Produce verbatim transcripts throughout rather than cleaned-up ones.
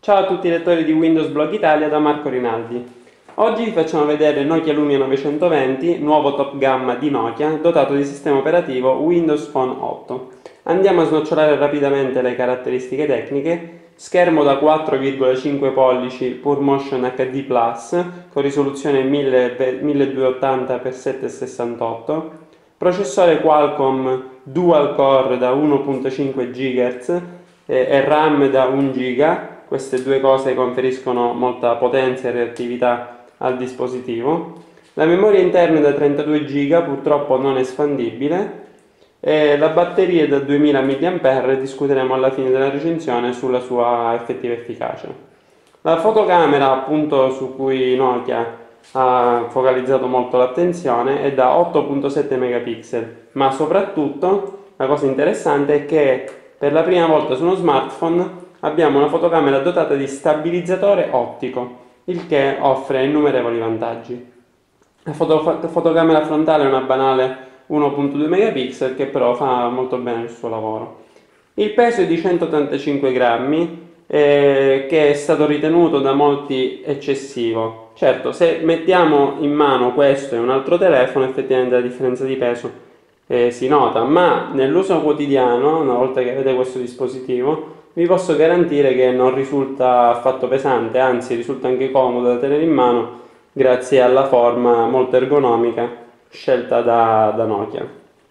Ciao a tutti i lettori di Windows Blog Italia da Marco Rinaldi. Oggi vi facciamo vedere Nokia Lumia novecentoventi, nuovo top gamma di Nokia, dotato di sistema operativo Windows Phone otto. Andiamo a snocciolare rapidamente le caratteristiche tecniche. Schermo da quattro virgola cinque pollici PureMotion H D plus con risoluzione milleduecentottanta per settecentosessantotto. Processore Qualcomm Dual Core da uno virgola cinque gigahertz e RAM da un giga. Queste due cose conferiscono molta potenza e reattività al dispositivo. La memoria interna è da trentadue giga, purtroppo non espandibile, e la batteria è da duemila milliampere, discuteremo alla fine della recensione sulla sua effettiva efficacia. La fotocamera, appunto, su cui Nokia ha focalizzato molto l'attenzione, è da otto virgola sette megapixel, ma soprattutto la cosa interessante è che per la prima volta su uno smartphone abbiamo una fotocamera dotata di stabilizzatore ottico, il che offre innumerevoli vantaggi. La foto fotocamera frontale è una banale uno virgola due megapixel che però fa molto bene il suo lavoro. Il peso è di centottantacinque grammi, eh, che è stato ritenuto da molti eccessivo. Certo, se mettiamo in mano questo e un altro telefono, effettivamente la differenza di peso eh, si nota, ma nell'uso quotidiano, una volta che avete questo dispositivo, vi posso garantire che non risulta affatto pesante, anzi risulta anche comodo da tenere in mano grazie alla forma molto ergonomica scelta da, da Nokia.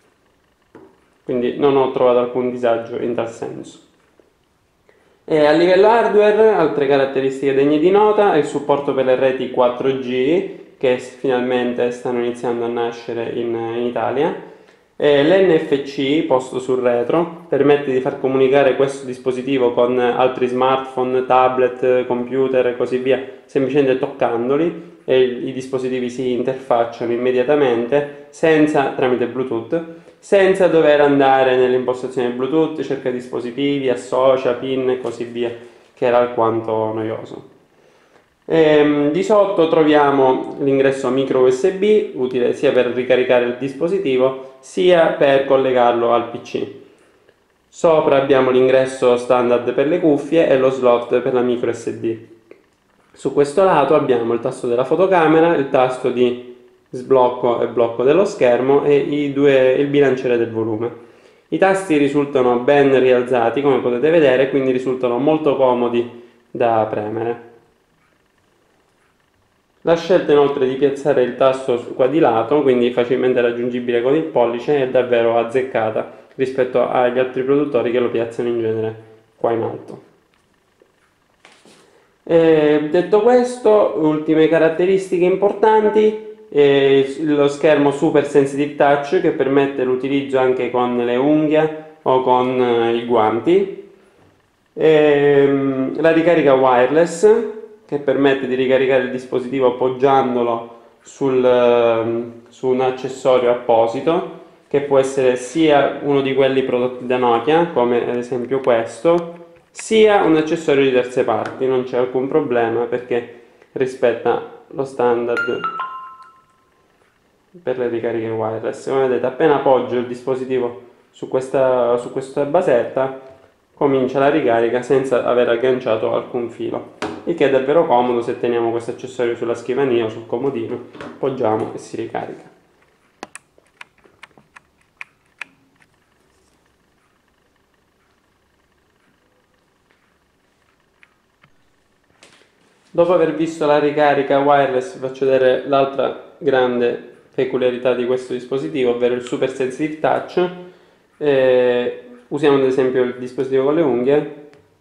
Quindi non ho trovato alcun disagio in tal senso. E a livello hardware, altre caratteristiche degne di nota è il supporto per le reti quattro G che finalmente stanno iniziando a nascere in, in Italia. L'N F C posto sul retro permette di far comunicare questo dispositivo con altri smartphone, tablet, computer e così via, semplicemente toccandoli, e i dispositivi si interfacciano immediatamente senza, tramite Bluetooth, senza dover andare nelle impostazioni Bluetooth, cerca dispositivi, associa, pin e così via, che era alquanto noioso. E di sotto troviamo l'ingresso micro U S B, utile sia per ricaricare il dispositivo sia per collegarlo al P C. Sopra abbiamo l'ingresso standard per le cuffie e lo slot per la micro S D. Su questo lato abbiamo il tasto della fotocamera, il tasto di sblocco e blocco dello schermo e i due, il bilanciere del volume. I tasti risultano ben rialzati, come potete vedere, quindi risultano molto comodi da premere. La scelta inoltre di piazzare il tasto qua di lato, quindi facilmente raggiungibile con il pollice, è davvero azzeccata rispetto agli altri produttori che lo piazzano in genere qua in alto. E detto questo, ultime caratteristiche importanti, eh, lo schermo Super Sensitive Touch che permette l'utilizzo anche con le unghie o con eh, i guanti, e, la ricarica wireless che permette di ricaricare il dispositivo appoggiandolo sul, su un accessorio apposito, che può essere sia uno di quelli prodotti da Nokia, come ad esempio questo, sia un accessorio di terze parti. Non c'è alcun problema perché rispetta lo standard per le ricariche wireless. Come vedete, appena appoggio il dispositivo su questa, su questa basetta, comincia la ricarica senza aver agganciato alcun filo, il che è davvero comodo se teniamo questo accessorio sulla scrivania o sul comodino, appoggiamo e si ricarica. Dopo aver visto la ricarica wireless, vi faccio vedere l'altra grande peculiarità di questo dispositivo, ovvero il Super Sensitive Touch. Eh, usiamo ad esempio il dispositivo con le unghie.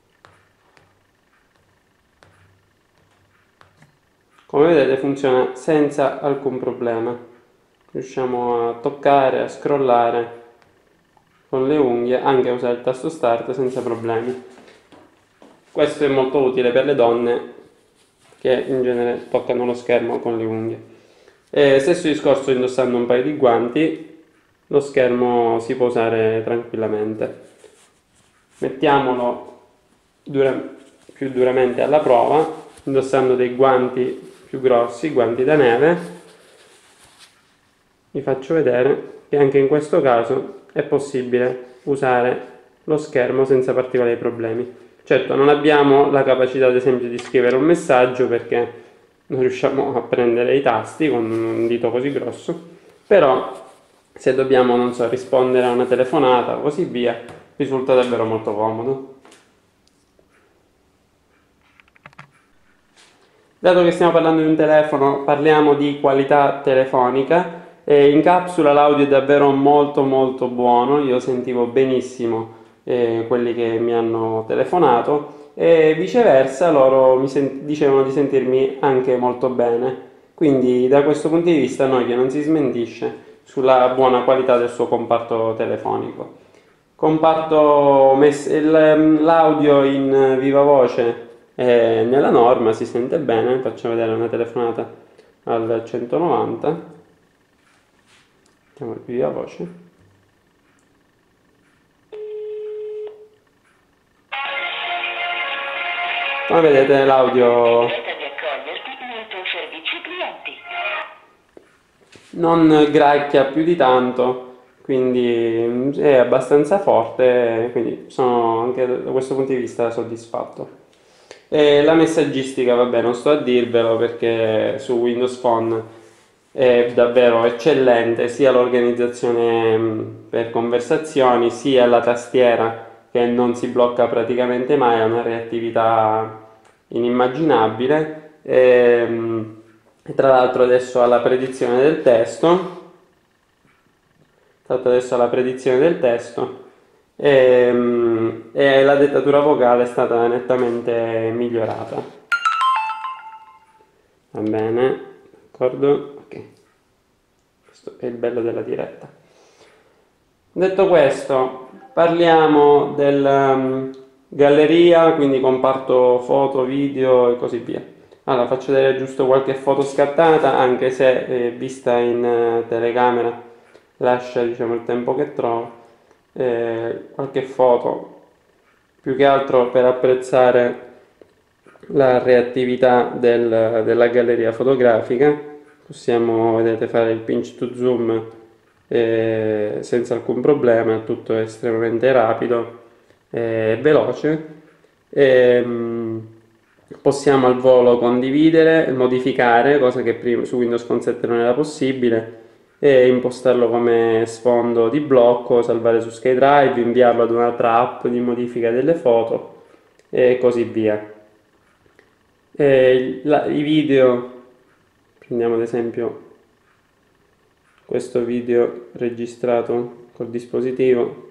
Come vedete funziona senza alcun problema, riusciamo a toccare, a scrollare con le unghie, anche a usare il tasto start senza problemi. Questo è molto utile per le donne che in genere toccano lo schermo con le unghie. E stesso discorso indossando un paio di guanti, lo schermo si può usare tranquillamente. Mettiamolo dura, più duramente alla prova, indossando dei guanti più grossi, guanti da neve. Vi faccio vedere che anche in questo caso è possibile usare lo schermo senza particolari problemi. Certo, non abbiamo la capacità ad esempio di scrivere un messaggio perché non riusciamo a prendere i tasti con un dito così grosso, però se dobbiamo, non so, rispondere a una telefonata o così via, risulta davvero molto comodo. Dato che stiamo parlando di un telefono, parliamo di qualità telefonica. E in capsula l'audio è davvero molto molto buono, io sentivo benissimo eh, quelli che mi hanno telefonato e viceversa loro mi sen- dicevano di sentirmi anche molto bene. Quindi da questo punto di vista Nokia non si smentisce sulla buona qualità del suo comparto telefonico. Comparto mess- il- l'audio in viva voce e nella norma si sente bene, faccio vedere una telefonata al centonovanta, mettiamo il viva voce. Come vedete l'audio non gracchia più di tanto, quindi è abbastanza forte, quindi sono anche da questo punto di vista soddisfatto. E la messaggistica, vabbè, non sto a dirvelo perché su Windows Phone è davvero eccellente, sia l'organizzazione mh, per conversazioni, sia la tastiera che non si blocca praticamente mai, ha una reattività inimmaginabile. E, mh, e tra l'altro adesso ha la predizione del testo, tra l'altro adesso ha la predizione del testo e, mh, e la dettatura vocale è stata nettamente migliorata. Va bene, d'accordo? Ok, questo è il bello della diretta. Detto questo, parliamo della um, galleria, quindi comparto foto, video e così via. Allora, faccio vedere giusto qualche foto scattata, anche se eh, vista in eh, telecamera lascia, diciamo, il tempo che trova. Eh, qualche foto, più che altro per apprezzare la reattività del- della galleria fotografica. Possiamo, vedete, fare il pinch to zoom eh, senza alcun problema, tutto è estremamente rapido e veloce. E, mh, possiamo al volo condividere, modificare, cosa che prima su Windows Phone sette non era possibile, e impostarlo come sfondo di blocco, salvare su SkyDrive, inviarlo ad un'altra app di modifica delle foto e così via. E la- i video, prendiamo ad esempio questo video registrato col dispositivo.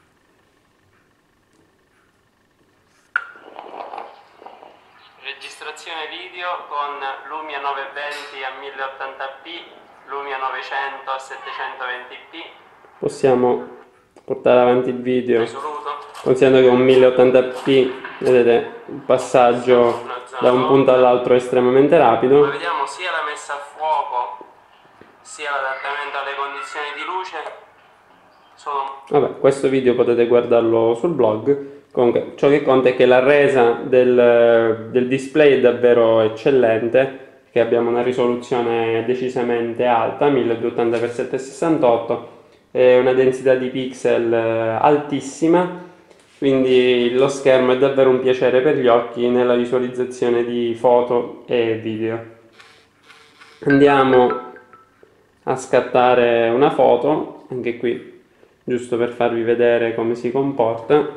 Registrazione video con Lumia novecentoventi a mille ottanta p, Lumia novecento a settecentoventi p. Possiamo portare avanti il video, considerando che un mille ottanta p, vedete, il passaggio da un punto all'altro è estremamente rapido. Ma vediamo sia la messa a fuoco sia l'adattamento alle condizioni di luce. Sono... Vabbè, questo video potete guardarlo sul blog. Comunque, ciò che conta è che la resa del, del display è davvero eccellente, che abbiamo una risoluzione decisamente alta, milleduecentottanta per settecentosessantotto, e una densità di pixel eh, altissima, quindi lo schermo è davvero un piacere per gli occhi nella visualizzazione di foto e video. Andiamo a scattare una foto, anche qui giusto per farvi vedere come si comporta.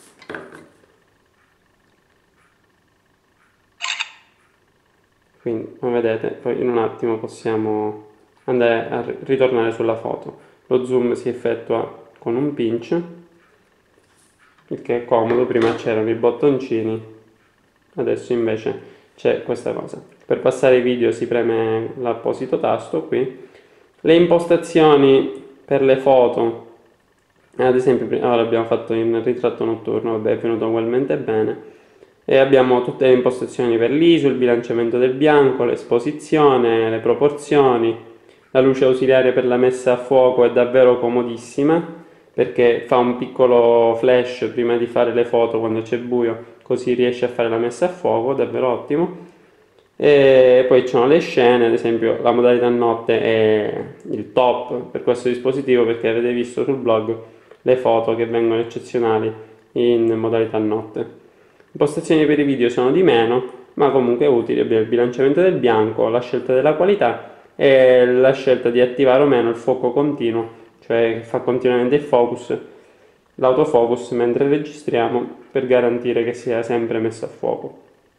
Quindi come vedete poi in un attimo possiamo andare a ritornare sulla foto. Lo zoom si effettua con un pinch, il che è comodo, prima c'erano i bottoncini, adesso invece c'è questa cosa. Per passare i video si preme l'apposito tasto qui. Le impostazioni per le foto, ad esempio ora abbiamo fatto in ritratto notturno, vabbè, è venuto ugualmente bene. E abbiamo tutte le impostazioni per l'I S O, il bilanciamento del bianco, l'esposizione, le proporzioni. La luce ausiliare per la messa a fuoco è davvero comodissima perché fa un piccolo flash prima di fare le foto quando c'è buio, così riesce a fare la messa a fuoco, davvero ottimo. E poi ci sono le scene, ad esempio la modalità notte è il top per questo dispositivo perché avete visto sul blog le foto che vengono eccezionali in modalità notte. Impostazioni per i video sono di meno, ma comunque utili. Abbiamo il bilanciamento del bianco, la scelta della qualità e la scelta di attivare o meno il fuoco continuo, cioè che fa continuamente il focus, l'autofocus mentre registriamo, per garantire che sia sempre messo a fuoco.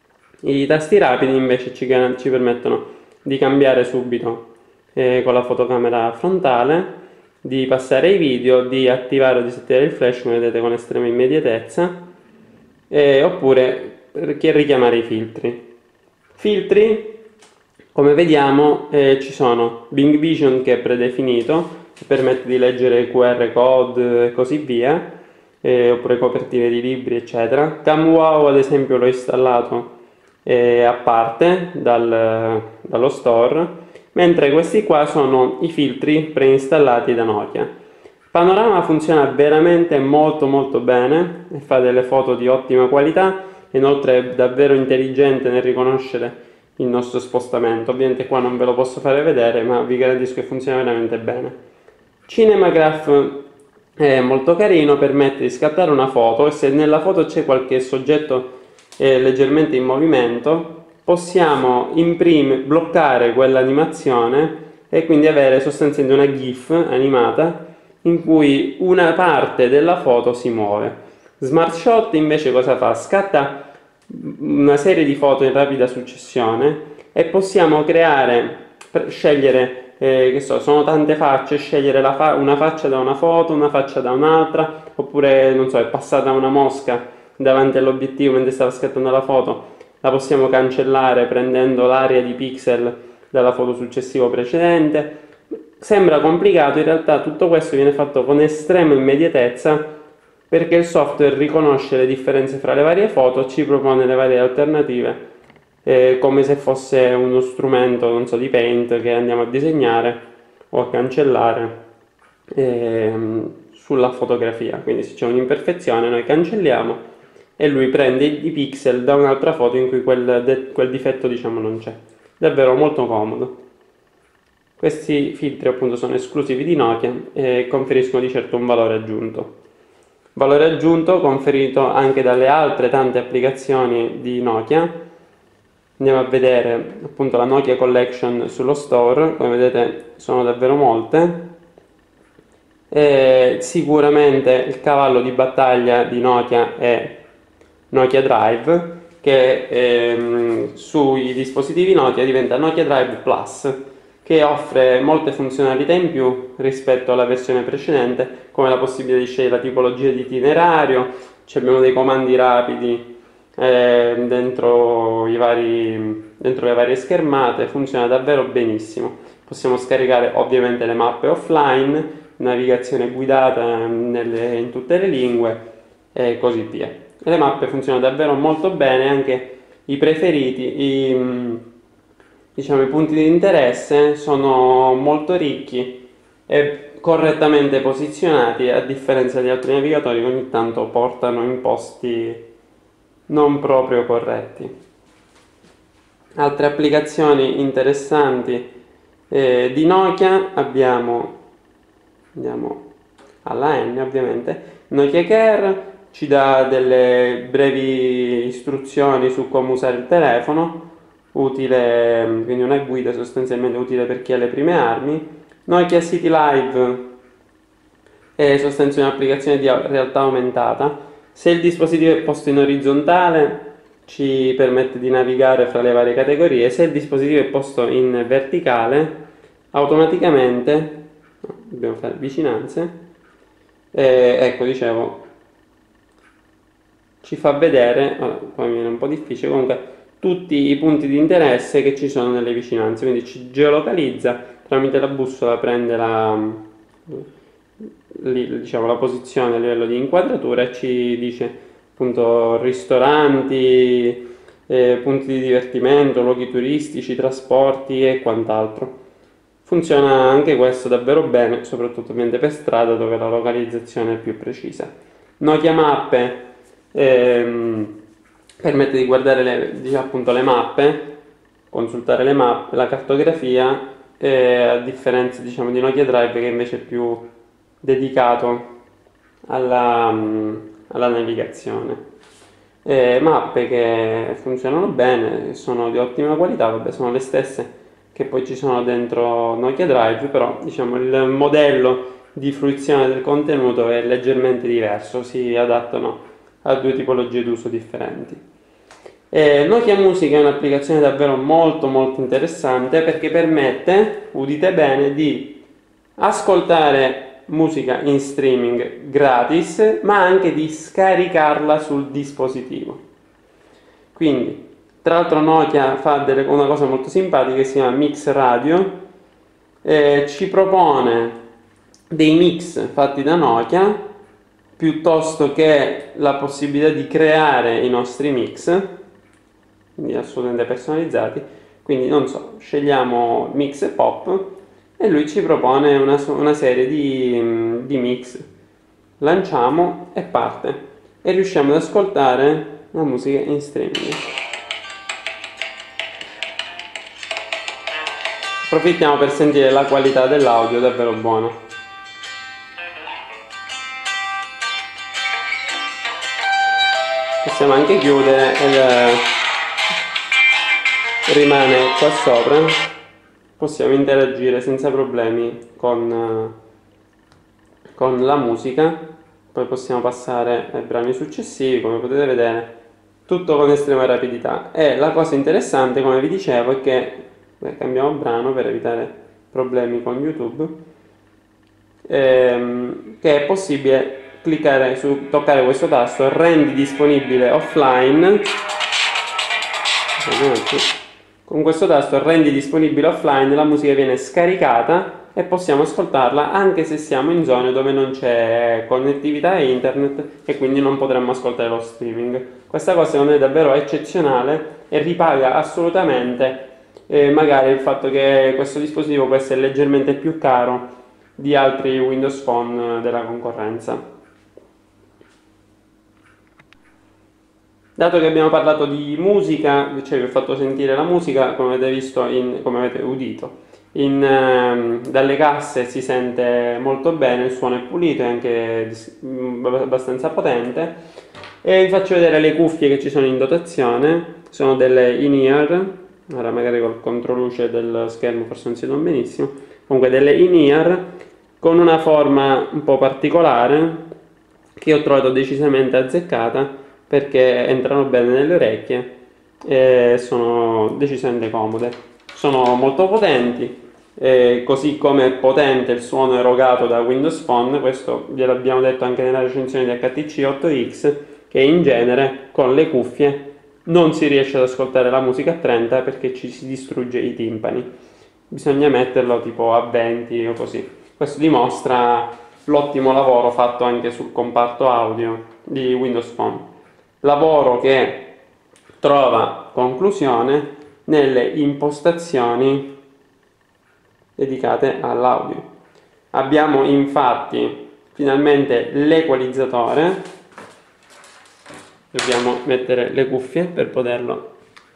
I tasti rapidi invece ci, ci permettono di cambiare subito eh, con la fotocamera frontale, di passare ai video, di attivare o disattivare il flash, come vedete, con estrema immediatezza, eh, oppure richiamare i filtri. Filtri, come vediamo, eh, ci sono Bing Vision, che è predefinito, che permette di leggere Q R code e così via, eh, oppure copertine di libri, eccetera. CamWow, ad esempio, l'ho installato eh, a parte dal, dallo store, mentre questi qua sono i filtri preinstallati da Nokia. Panorama funziona veramente molto molto bene e fa delle foto di ottima qualità, inoltre è davvero intelligente nel riconoscere il nostro spostamento. Ovviamente qua non ve lo posso fare vedere, ma vi garantisco che funziona veramente bene. Cinemagraph è molto carino, permette di scattare una foto e se nella foto c'è qualche soggetto eh, leggermente in movimento, possiamo in prime bloccare quell'animazione e quindi avere sostanzialmente una GIF animata in cui una parte della foto si muove. Smart Shot invece cosa fa? Scatta una serie di foto in rapida successione e possiamo creare, scegliere, eh, che so, sono tante facce, scegliere la fa una faccia da una foto, una faccia da un'altra, oppure, non so, è passata una mosca davanti all'obiettivo mentre stava scattando la foto, la possiamo cancellare prendendo l'area di pixel dalla foto successiva precedente. Sembra complicato, in realtà tutto questo viene fatto con estrema immediatezza, perché il software riconosce le differenze fra le varie foto, ci propone le varie alternative, eh, come se fosse uno strumento, non so, di Paint che andiamo a disegnare o a cancellare eh, sulla fotografia. Quindi se c'è un'imperfezione noi cancelliamo e lui prende i pixel da un'altra foto in cui quel, quel difetto, diciamo, non c'è. Davvero molto comodo. Questi filtri appunto sono esclusivi di Nokia e conferiscono di certo un valore aggiunto. Valore aggiunto conferito anche dalle altre tante applicazioni di Nokia. Andiamo a vedere appunto la Nokia Collection sullo store, come vedete sono davvero molte. E sicuramente il cavallo di battaglia di Nokia è Nokia Drive, che ehm, sui dispositivi Nokia diventa Nokia Drive Plus, che offre molte funzionalità in più rispetto alla versione precedente, come la possibilità di scegliere la tipologia di itinerario, abbiamo dei comandi rapidi eh, dentro, i vari, dentro le varie schermate, funziona davvero benissimo. Possiamo scaricare ovviamente le mappe offline, navigazione guidata nelle, in tutte le lingue e così via. Le mappe funzionano davvero molto bene, anche i preferiti, i, diciamo, i punti di interesse sono molto ricchi e correttamente posizionati, a differenza di altri navigatori che ogni tanto portano in posti non proprio corretti. Altre applicazioni interessanti eh, di Nokia abbiamo, andiamo alla N ovviamente, Nokia Care ci dà delle brevi istruzioni su come usare il telefono, utile, quindi una guida sostanzialmente utile per chi ha le prime armi. Nokia City Live è sostanzialmente un'applicazione di realtà aumentata. Se il dispositivo è posto in orizzontale ci permette di navigare fra le varie categorie, se il dispositivo è posto in verticale automaticamente, no, dobbiamo fare vicinanze, eh, ecco, dicevo, ci fa vedere, allora, poi mi viene un po' difficile, comunque tutti i punti di interesse che ci sono nelle vicinanze, quindi ci geolocalizza, tramite la bussola prende la, diciamo, la posizione a livello di inquadratura e ci dice appunto ristoranti, eh, punti di divertimento, luoghi turistici, trasporti e quant'altro. Funziona anche questo davvero bene, soprattutto ovviamente per strada dove la localizzazione è più precisa. Nokia Mappe ehm, permette di guardare le, diciamo, appunto, le mappe, consultare le mappe, la cartografia, eh, a differenza, diciamo, di Nokia Drive che invece è più dedicato alla, alla navigazione. eh, mappe che funzionano bene, sono di ottima qualità, vabbè, sono le stesse che poi ci sono dentro Nokia Drive, però diciamo il modello di fruizione del contenuto è leggermente diverso, si adattano a due tipologie d'uso differenti. Eh, Nokia Music è un'applicazione davvero molto molto interessante perché permette, udite bene, di ascoltare musica in streaming gratis, ma anche di scaricarla sul dispositivo. Quindi, tra l'altro Nokia fa delle, una cosa molto simpatica che si chiama Mix Radio, eh, ci propone dei mix fatti da Nokia piuttosto che la possibilità di creare i nostri mix, quindi assolutamente personalizzati. Quindi non so, scegliamo mix e pop e lui ci propone una, una serie di, di mix, lanciamo e parte e riusciamo ad ascoltare la musica in streaming. Approfittiamo per sentire la qualità dell'audio, davvero buona. Possiamo anche chiudere e rimane qua sopra. Possiamo interagire senza problemi con, con la musica. Poi possiamo passare ai brani successivi, come potete vedere, tutto con estrema rapidità. E la cosa interessante, come vi dicevo, è che beh, cambiamo brano per evitare problemi con YouTube, ehm, che è possibile cliccare su, toccare questo tasto, rendi disponibile offline. Con questo tasto rendi disponibile offline, la musica viene scaricata e possiamo ascoltarla anche se siamo in zone dove non c'è connettività a internet e quindi non potremmo ascoltare lo streaming. Questa cosa secondo me è davvero eccezionale e ripaga assolutamente eh, magari il fatto che questo dispositivo può essere leggermente più caro di altri Windows Phone della concorrenza. Dato che abbiamo parlato di musica, cioè vi ho fatto sentire la musica, come avete visto, in, come avete udito, in, ehm, dalle casse si sente molto bene, il suono è pulito e anche abbastanza potente. E vi faccio vedere le cuffie che ci sono in dotazione, sono delle in-ear, ora magari col controluce del schermo forse non si vedono benissimo, comunque delle in-ear con una forma un po' particolare che ho trovato decisamente azzeccata, perché entrano bene nelle orecchie e sono decisamente comode. Sono molto potenti, eh, così come è potente il suono erogato da Windows Phone. Questo gliel'abbiamo detto anche nella recensione di H T C otto X, che in genere con le cuffie non si riesce ad ascoltare la musica a trenta perché ci si distrugge i timpani. Bisogna metterlo tipo a venti o così. Questo dimostra l'ottimo lavoro fatto anche sul comparto audio di Windows Phone. Lavoro che trova conclusione nelle impostazioni dedicate all'audio. Abbiamo infatti finalmente l'equalizzatore, dobbiamo mettere le cuffie per poterlo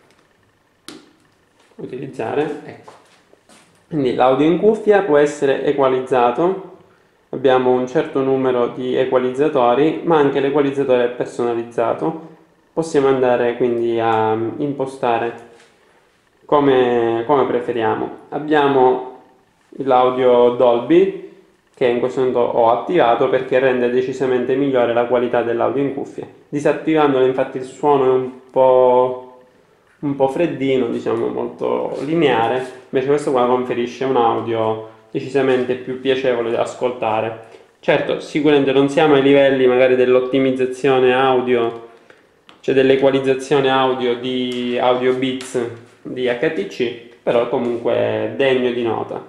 utilizzare, ecco. Quindi l'audio in cuffia può essere equalizzato. Abbiamo un certo numero di equalizzatori, ma anche l'equalizzatore è personalizzato. Possiamo andare quindi a impostare come, come preferiamo. Abbiamo l'audio Dolby, che in questo momento ho attivato perché rende decisamente migliore la qualità dell'audio in cuffia. Disattivandolo infatti il suono è un po', un po' freddino, diciamo molto lineare, invece questo qua conferisce un audio decisamente più piacevole da ascoltare. Certo, sicuramente non siamo ai livelli magari dell'ottimizzazione audio, cioè dell'equalizzazione audio di Audio Beats di H T C, però comunque è degno di nota.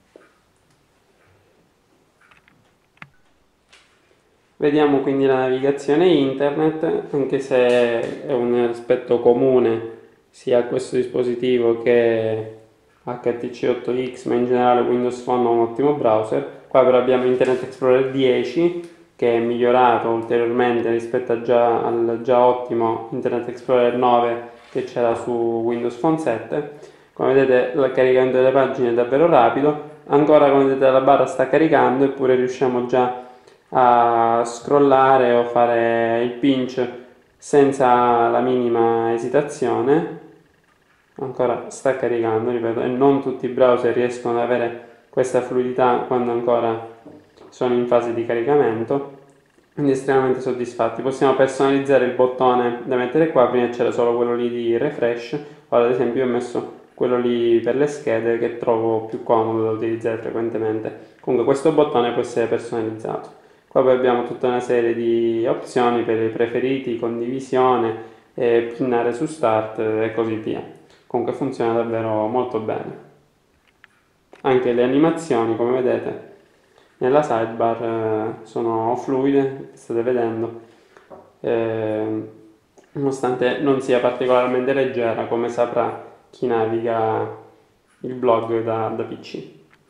Vediamo quindi la navigazione internet, anche se è un aspetto comune sia a questo dispositivo che H T C otto X, ma in generale Windows Phone ha un ottimo browser. Qua però abbiamo Internet Explorer dieci, che è migliorato ulteriormente rispetto a già, al già ottimo Internet Explorer nove che c'era su Windows Phone sette. Come vedete il caricamento delle pagine è davvero rapido, ancora come vedete la barra sta caricando, eppure riusciamo già a scrollare o fare il pinch senza la minima esitazione. Ancora sta caricando, ripeto, e non tutti i browser riescono ad avere questa fluidità quando ancora sono in fase di caricamento, quindi estremamente soddisfatti. Possiamo personalizzare il bottone da mettere qua. Prima c'era solo quello lì di refresh, ora ad esempio ho messo quello lì per le schede che trovo più comodo da utilizzare frequentemente. Comunque questo bottone può essere personalizzato. Qua poi abbiamo tutta una serie di opzioni per i preferiti, condivisione, eh, pinnare su start e così via. Comunque funziona davvero molto bene. Anche le animazioni, come vedete, nella sidebar eh, sono fluide, state vedendo, eh, nonostante non sia particolarmente leggera, come saprà chi naviga il blog da, da P C.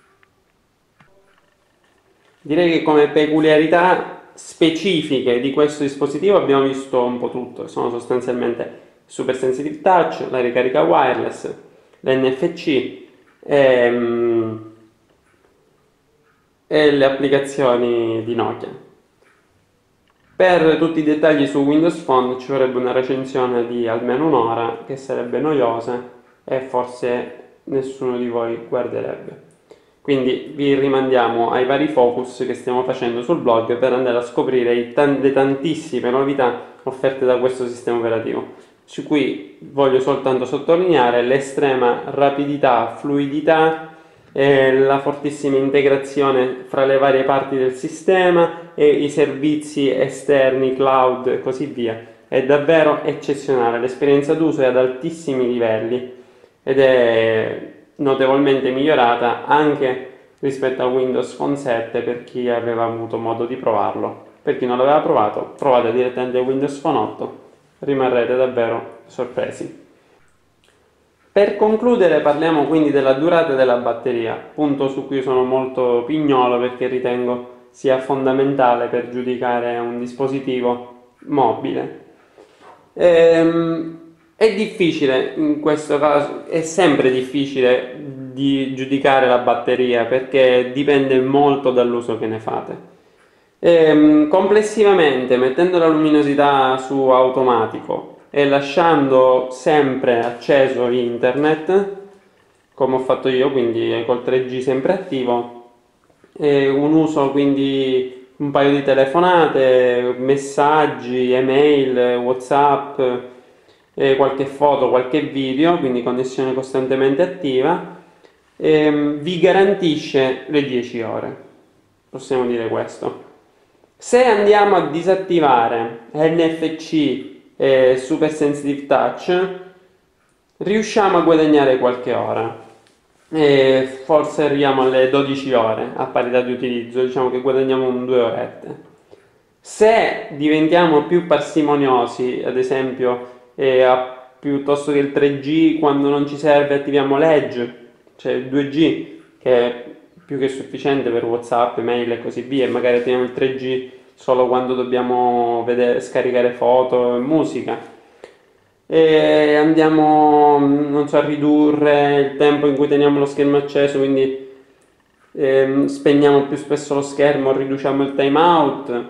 Direi che come peculiarità specifiche di questo dispositivo abbiamo visto un po' tutto, sono sostanzialmente Super Sensitive Touch, la ricarica wireless, l'N F C e, e le applicazioni di Nokia. Per tutti i dettagli su Windows Phone ci vorrebbe una recensione di almeno un'ora, che sarebbe noiosa e forse nessuno di voi guarderebbe. Quindi vi rimandiamo ai vari focus che stiamo facendo sul blog per andare a scoprire le tantissime novità offerte da questo sistema operativo, su cui voglio soltanto sottolineare l'estrema rapidità, fluidità e la fortissima integrazione fra le varie parti del sistema e i servizi esterni, cloud e così via. È davvero eccezionale, l'esperienza d'uso è ad altissimi livelli ed è notevolmente migliorata anche rispetto a Windows Phone sette per chi aveva avuto modo di provarlo. Per chi non l'aveva provato, provate direttamente Windows Phone otto, rimarrete davvero sorpresi. Per concludere parliamo quindi della durata della batteria, punto su cui sono molto pignolo perché ritengo sia fondamentale per giudicare un dispositivo mobile. Ehm, È difficile in questo caso, è sempre difficile di giudicare la batteria perché dipende molto dall'uso che ne fate. E, complessivamente, mettendo la luminosità su automatico e lasciando sempre acceso internet, come ho fatto io, quindi col tre G sempre attivo, e un uso quindi un paio di telefonate, messaggi, email, WhatsApp, eh, qualche foto, qualche video, quindi connessione costantemente attiva, ehm, vi garantisce le dieci ore, possiamo dire questo. Se andiamo a disattivare N F C e Super Sensitive Touch, riusciamo a guadagnare qualche ora, e forse arriviamo alle dodici ore a parità di utilizzo, diciamo che guadagniamo un due orette. Se diventiamo più parsimoniosi, ad esempio, e a, piuttosto che il tre G quando non ci serve attiviamo l'Edge, cioè il due G che è più che sufficiente per WhatsApp, mail e così via, e magari attiviamo il tre G solo quando dobbiamo vedere, scaricare foto e musica, e andiamo, non so, a ridurre il tempo in cui teniamo lo schermo acceso, quindi ehm, spegniamo più spesso lo schermo, riduciamo il timeout,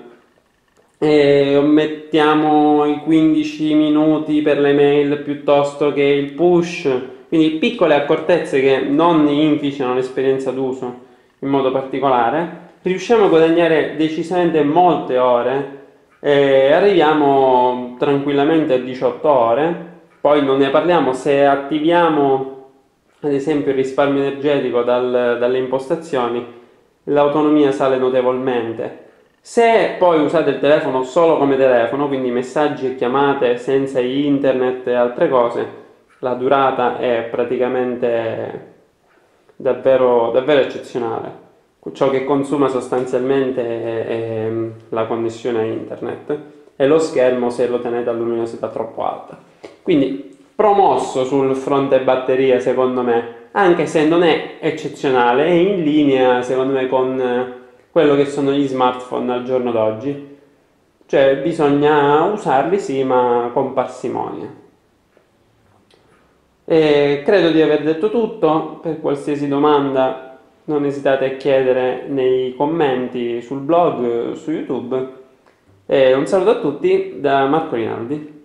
e mettiamo i quindici minuti per le mail piuttosto che il push, quindi piccole accortezze che non inficiano l'esperienza d'uso in modo particolare, riusciamo a guadagnare decisamente molte ore e arriviamo tranquillamente a diciotto ore. Poi non ne parliamo se attiviamo ad esempio il risparmio energetico dal, dalle impostazioni, l'autonomia sale notevolmente. Se poi usate il telefono solo come telefono, quindi messaggi e chiamate senza internet e altre cose, la durata è praticamente davvero, davvero eccezionale. Ciò che consuma sostanzialmente è, è la connessione a internet e lo schermo se lo tenete a luminosità troppo alta. Quindi promosso sul fronte batteria secondo me, anche se non è eccezionale, è in linea secondo me con quello che sono gli smartphone al giorno d'oggi, cioè bisogna usarli sì, ma con parsimonia. E credo di aver detto tutto. Per qualsiasi domanda non esitate a chiedere nei commenti sul blog, su YouTube, E un saluto a tutti da Marco Rinaldi.